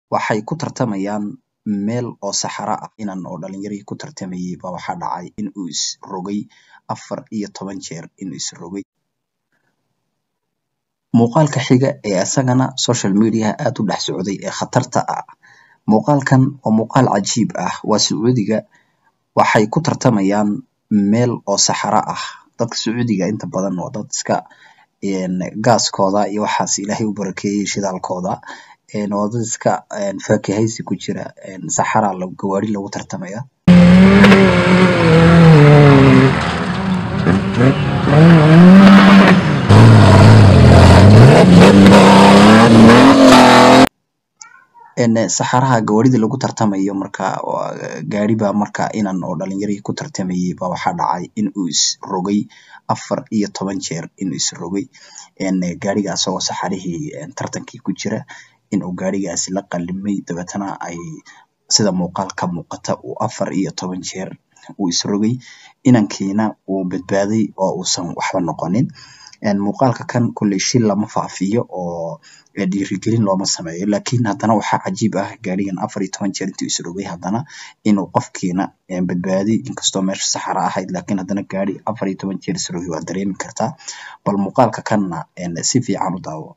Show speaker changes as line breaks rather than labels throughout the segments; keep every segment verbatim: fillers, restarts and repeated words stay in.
waxay ku tartamayaan meel oo saxara ah. Inan oo dhalinyarihii ku tartamayay baa waxaa dhacay in uu is rogay afar iyo toban jeer in uu is rogay. Muuqaalka xiga ee isagana social media aad u dhex socday ee khatarta ah. Muuqaalkan waa muuqaal cajiib ah. Waa Sacuudiga waxay ku tartamayaan meel oo saxara ah. Dadka Sacuudiga inta badan waa dad iska een gaaskooda iyo waxaas Ilaahay u barakeeyay shidaalkooda. Een waa dad iska een faakahaysi ku jira een saxara lagu gawaari lagu tartamaya. een saxaraha gawaarida lagu tartamayo marka waa gaari baa marka inan oo dhalinyarihii ku tartamayay baa waxaa dhacay in uu is rogay afar iyo toban jeer in uu is rogay. een gaariga asagoo saxarihii een tartankii ku jira in uu gaarigaasi la qalimay dabeetana ay sida muuqaal ka muuqata uu afar iyo toban jeer uu is rogay. Inankiina uu badbaaday oo uusan waxba noqonin. een muuqaalka kan kulley shil lama faafiyo oo dhiirigelin looma sameeyo laakiin haddana waxaa cajiib ah gaarigan afar iyo toban jeer intuu is rogay haddana inuu qofkiina een badbaaday inkastoo meesha saxara ahayd laakiin haddana gaari afar iyo toban jeer is rogay waa dareemi kartaa. Bal muuqaalka kanna een si fiican u daawo.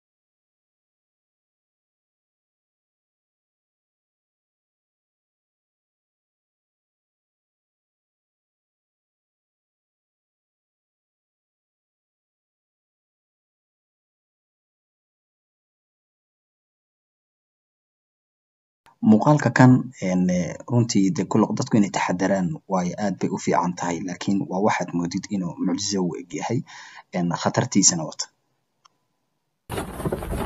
Muuqaalka kan een runtii dee kulle dadku inay taxadaraan waayo aad bay u fiican tahay laakiin waa waxaad moodid inuu mucjiso u eg yahay een khatartiisana wata.